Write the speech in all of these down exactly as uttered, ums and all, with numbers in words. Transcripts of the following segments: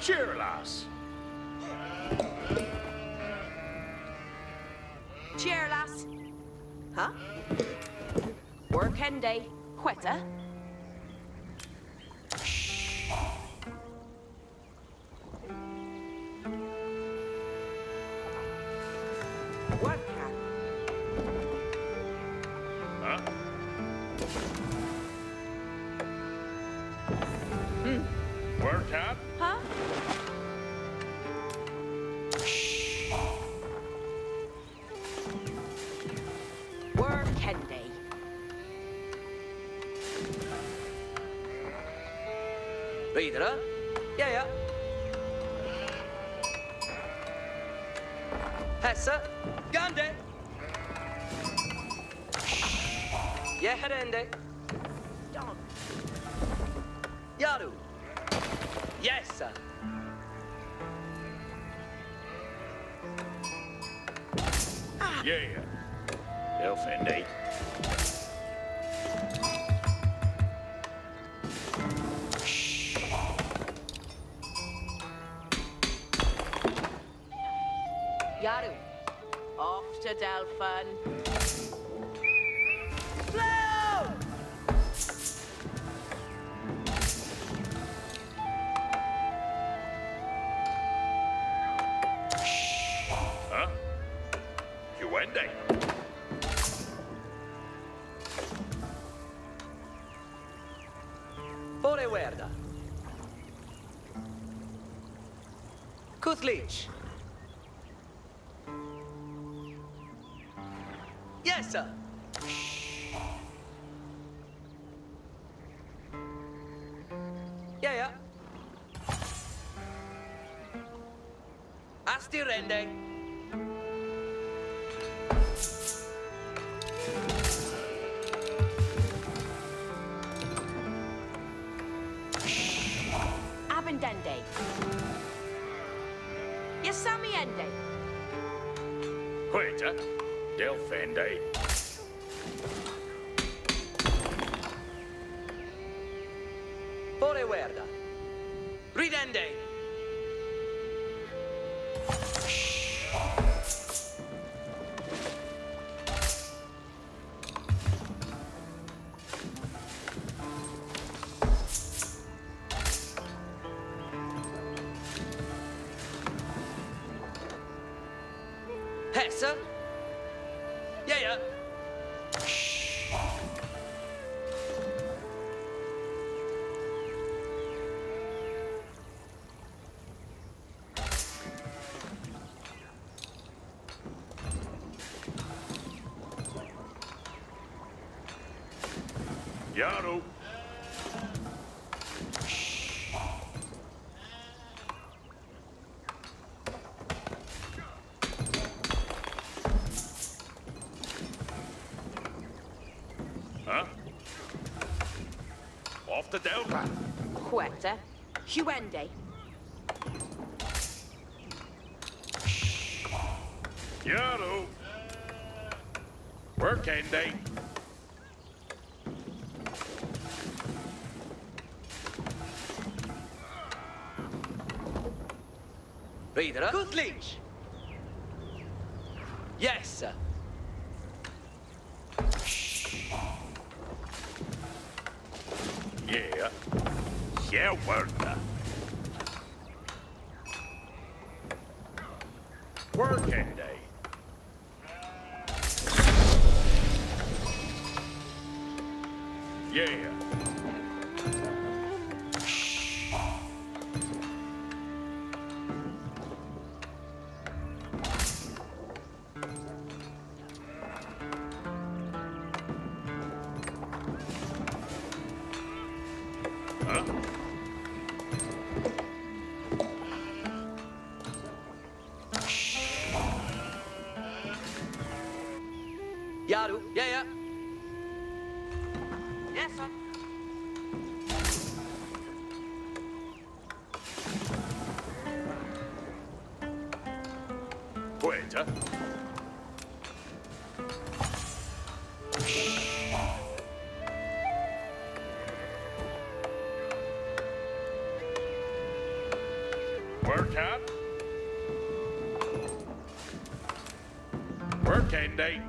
Cheerlass. Cheerlass. Huh? Workende. Quetta. Worker. Huh? Hmm. Worker? Huh? Workende. Videre? Ja, ja. Hesse? Gande? Ja, herende. Yaru? Yes, sir. Yeah. Elfende. Yaru. Off to Delphin. Huh? Huende. Fore werda. Kuthlich. Yes, sir. Ja, ja. Asti rende. Abendende. Yasamiende. Quetta. Delfende. Fore werda. Ridende. Hesse? Ja, ja. Yaru. Huh? Off the Delta. Quetta. Huende. Yaru. Workende. Videre. Kuthlich. Yes, sir. Yeah. Yeah, worker. Workende. Yeah. Huh? Yaru? Ja, ja. Yes, sir. Quetta. Work hard. Working day.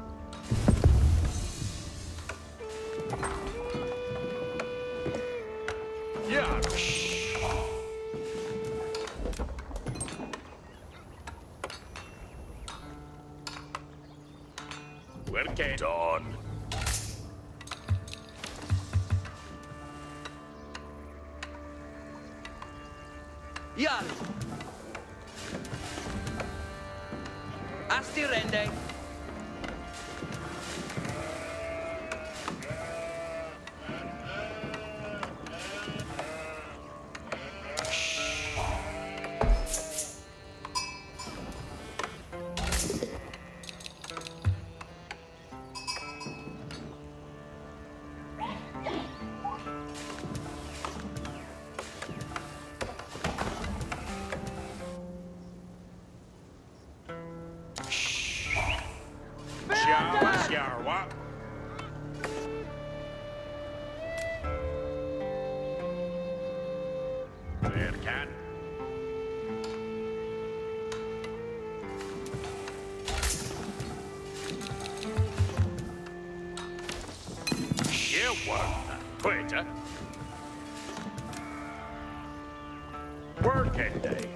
Yeah. Working. Done. Yaru. Asti rende. Sjarwa, sjarwa. Verkan. Sjöwarna. Sköta. Working day.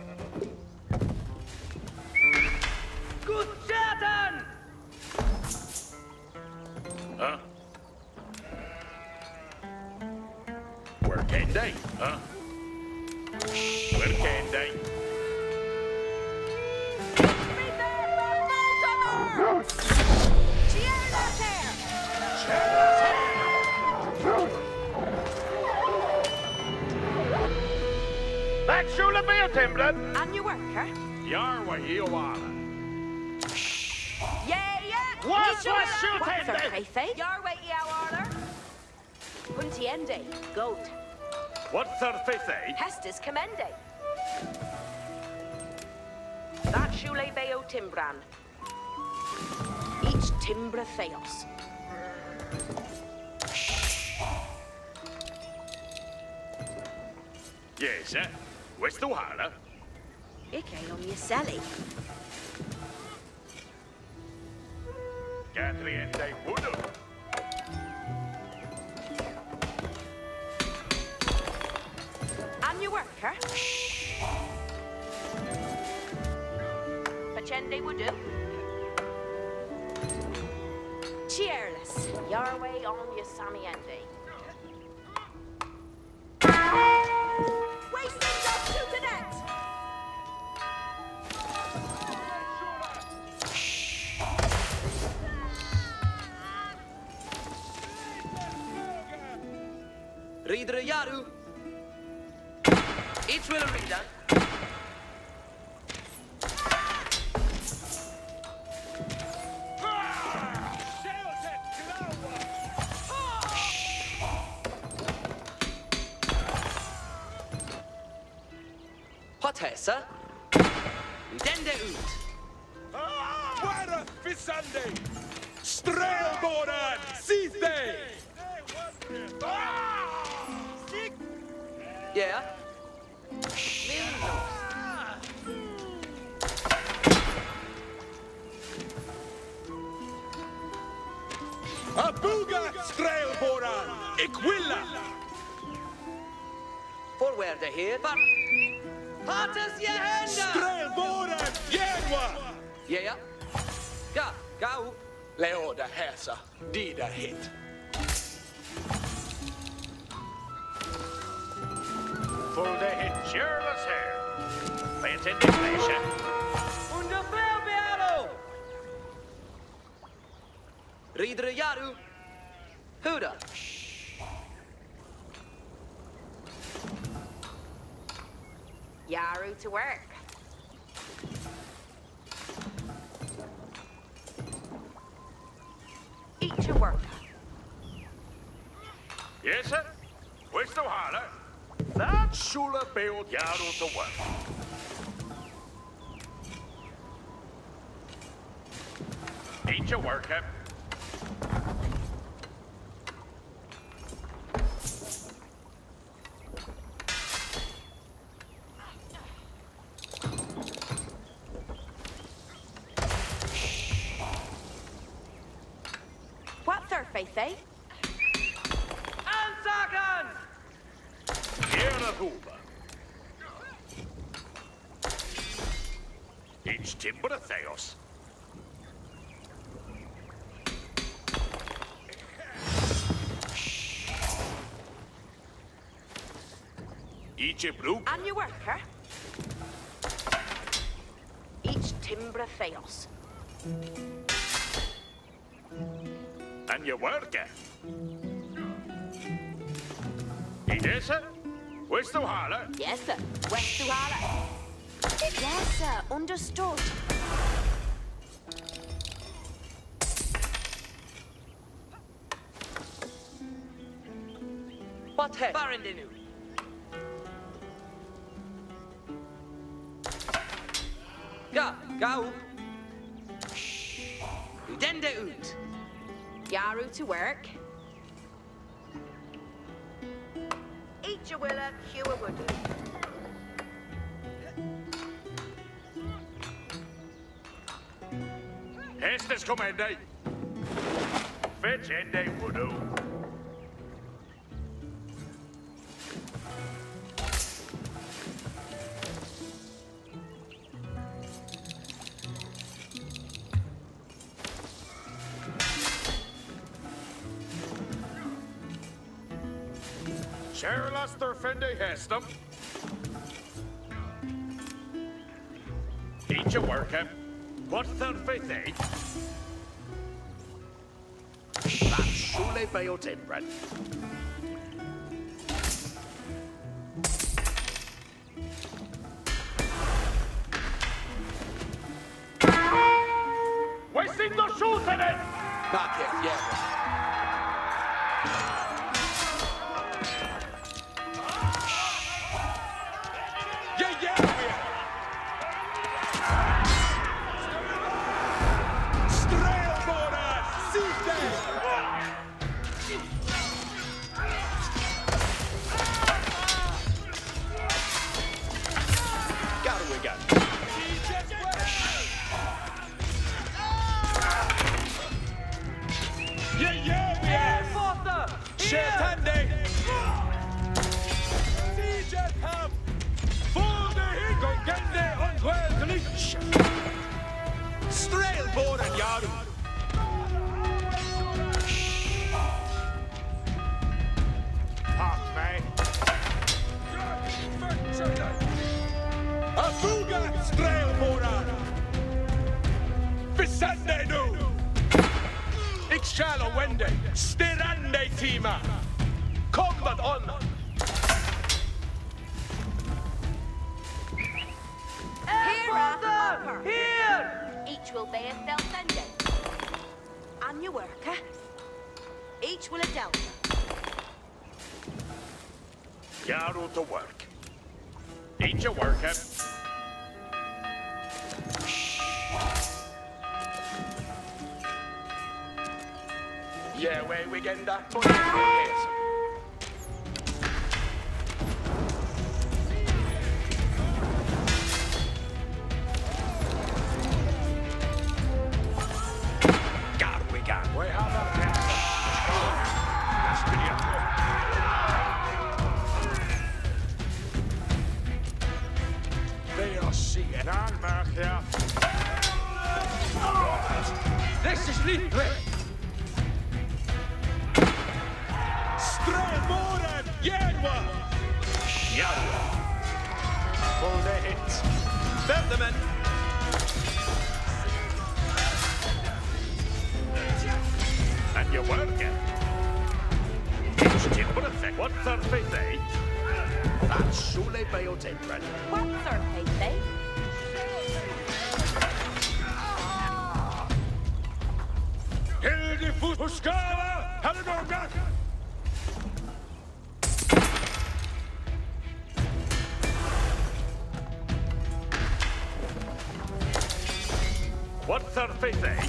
Good Satan! Huh? Working day, huh? Working day. That should have been Timblin. And you worker? Yarwa Iwana. Yeah, yeah. What's You what sure shoot are? him What's then? her faith? Your way, yeah, order. Puntiende, goat. What's her fifth, eh? Pestis commende. That shule beo timbran. Each timbra theos. Yes, sir. Where's the water? Ike on your celly. Catriente Voodoo. And you worker? Pachende would do. Cheerless. Your way on your samiende. Wasting just to connect. Reader Yaru. Each will reader. Potessa. Dende ut. Para Fisande! Strelbåren! Siste! Yeah. Abuga strelbåren! Equilla! Forward here. But Partas je hända! Strelbåren! Järva! Yeah. Ja, go. Leoda häsa, dida hit. Full day hit cheerless hair. Plant indignation. Under Bearo! Reader Yaru. Huda. Yaru to work. Eat your work. Yes, sir. Where's the water? That should have built Yaru to work. Eat your worker. faith, eh? Ansagen! Era Hoover. Each timber Theos. Each Brook. And your worker. Each Timbra Theos. And your worker. Edessa? Where's the holler? Yes, sir. West to Hala. Yes, sir. Understood. What head? Barindenu. Ja, gau. Udende ut. Yaru to work. Eat your willa, hew a wood. Estes comende. Fetch ende wudu. Charlas der fende hestum. Eat your work, eh? What third faith, eh? That's surely by your timber. Wasting the shoot in it! Not yet, yeah. Yeah, yeah, yeah. Strailbåren, side! Got it, we got it. Yeah, yeah, yeah. Father! Shetande! Siege ham! Volde hingångende onskvältelig! Strailbåren, Jaru! Tack mig. Afuga, strailbåren! Besätt dig nu! Ik skal og wende, stirrande tima! Kombat on! Here, Father! Here! Each will bear self-ended. And your worker. Each will a delta. Yaru to work. Eat your work, eh? Yeah, way we getting that money. Yes. Got we got. We have our test. They are seeing. Dan merk je. This is Litre! Strailbåren, Jedwa! Yaru. For the hit. Verdemen! And your work, eh? Each timber effect. What third faith, eh? That's surely by your timber. What's our faith, eh? Hilde Fuskala, Halledonga! What third faith, eh?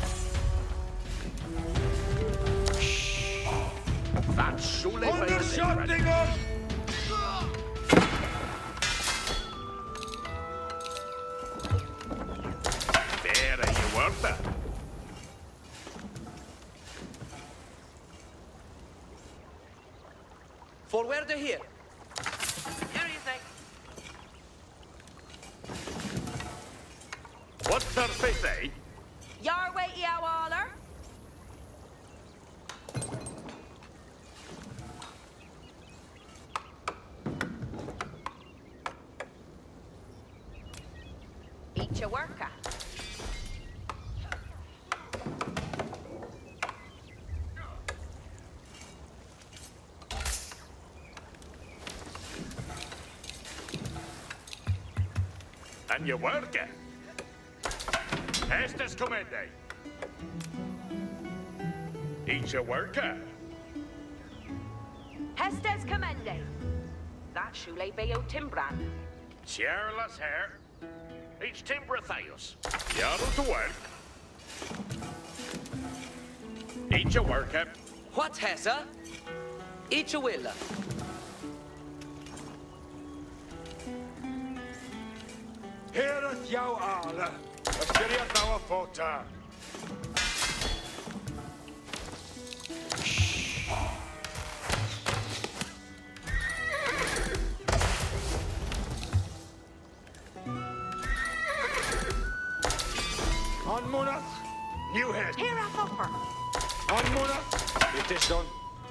That's surely by your timber. Underskjøtninger! There are you worth it. Forward here. Here you think. What's her face, eh? Your way, you waller. Eat your worker. And you work it. Estes comende. Eat your worker. Hestes commende. That shule beo timbran. Cheerless hair. Each timbratheus. Yarrow to work. Eat your worker. What hessa? Each a willa. Heareth jou alle. Ystyried naw a ffota. On Monach. New head. Here a hopper. On Monach. It is done.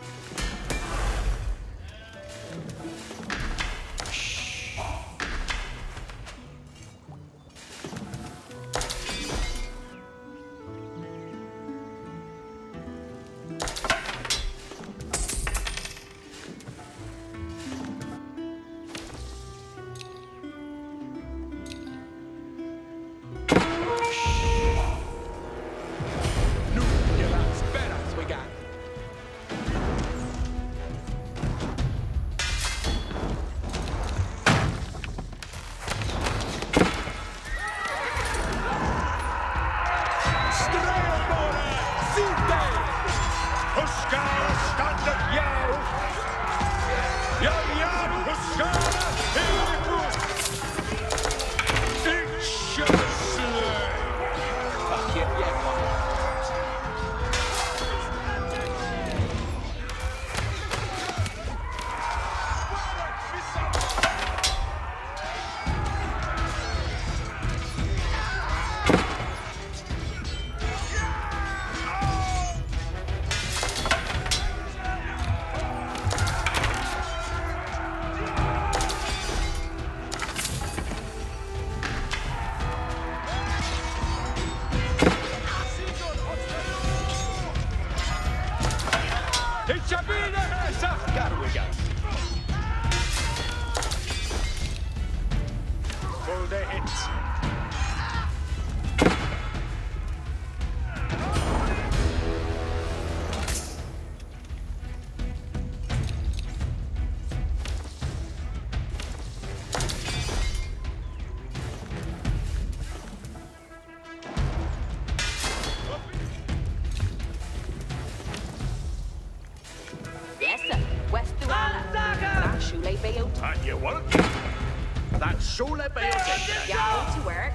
And you work. That's Shule Bale. Yeah, to work.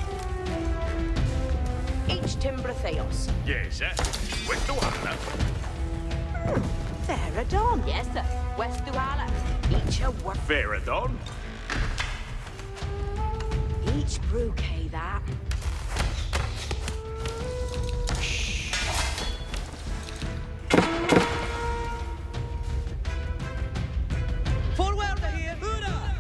Each timbratheos. Yes, eh? With the Hannah. Veradon. Yes, sir. West Duhala. Each a work. Veradon. Each brookie that. Forward here. Hoorah!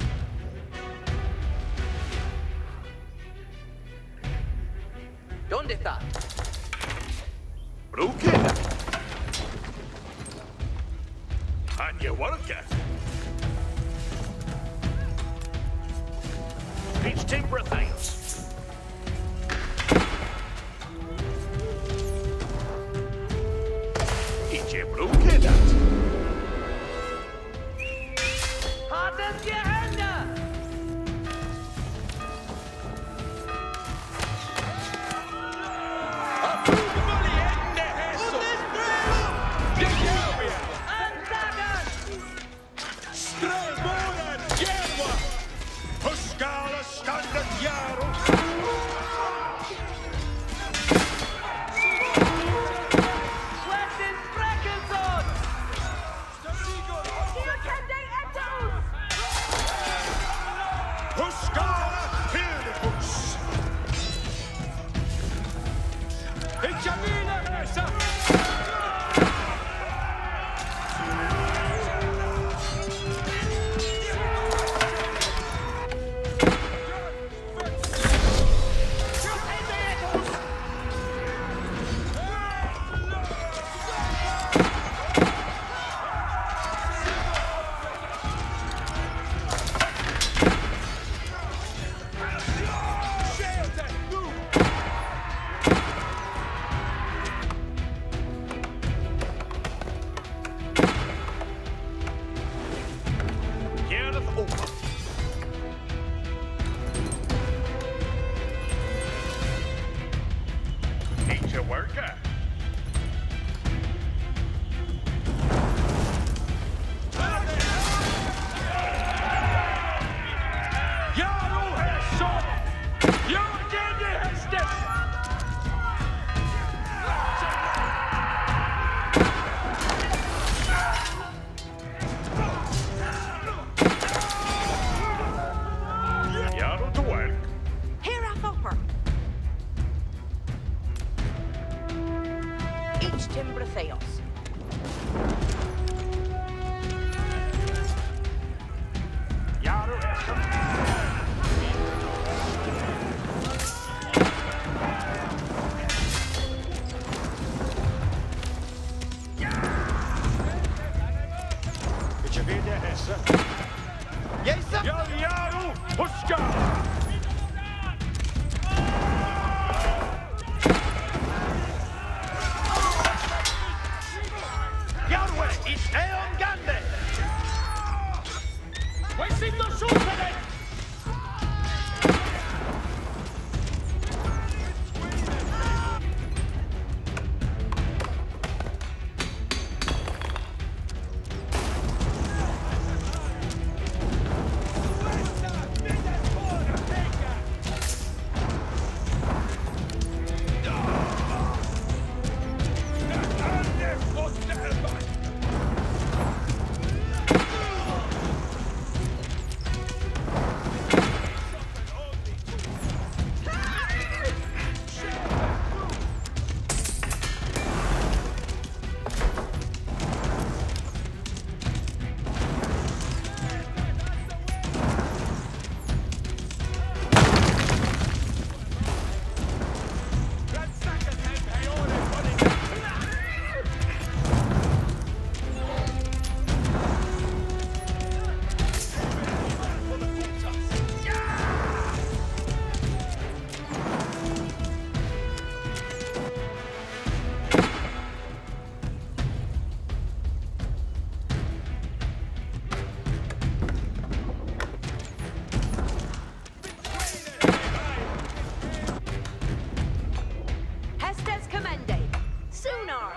¿Dónde está? Brukida. And you work it. Each timbratheos. Each a brukida. Hartens je handen! Strömåren, Järva! Huskala standard Järva! worker? Jarl Hesson! Jörgen Hestes! Jarl to work. Here a hopper. Each timber theos. Jarl Hesson! Vilken vill det Hesse? Jejsa! Ja, Jarl! Huska! Jarwe is Eon Gande! Voi sitter och skjuter dig! Hestes commende. Sooner.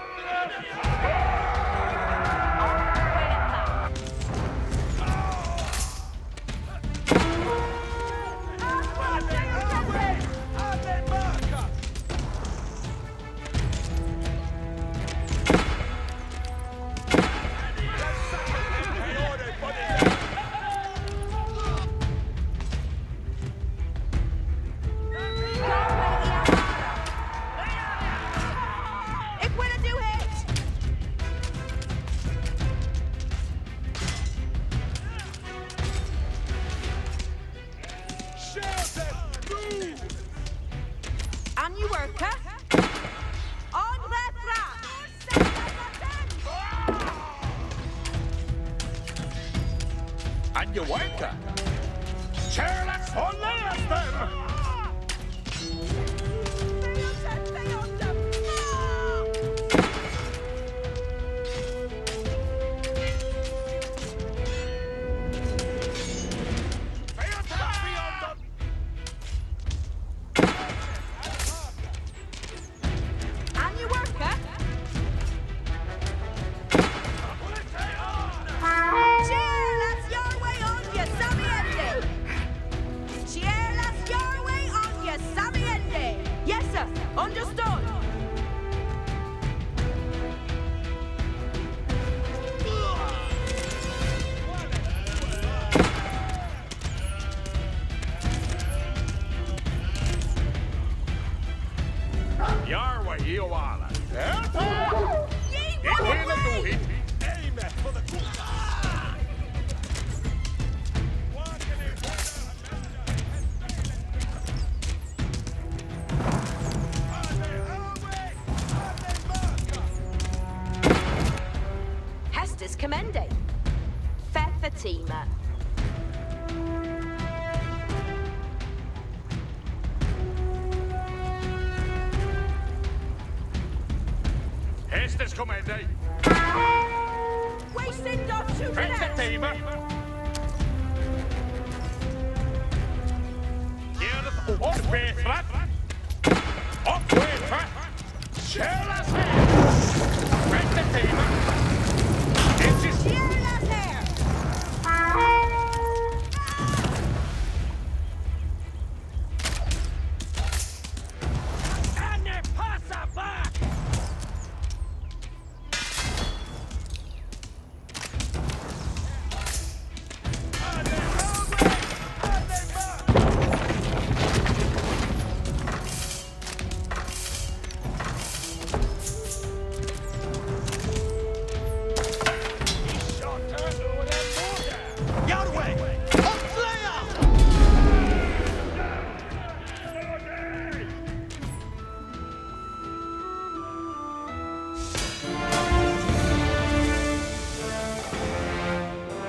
Ik wil het do it. And you worker. On the track. And you worker. Sherlock Hollands them! And you worker. Cheerless your way on you, Sammy Andy. Cheerless your way on you, Sammy Andy. Yes, sir. Understood. Jarwe Ioala. Ye Ik wil will het away. doen. Amen for the cool. Hestes commende. Fatima. Hestes commende. Wasted dot to Fatima. Gerrit opweeflat. Opweeflat. Kör las här! Vänta, teamet!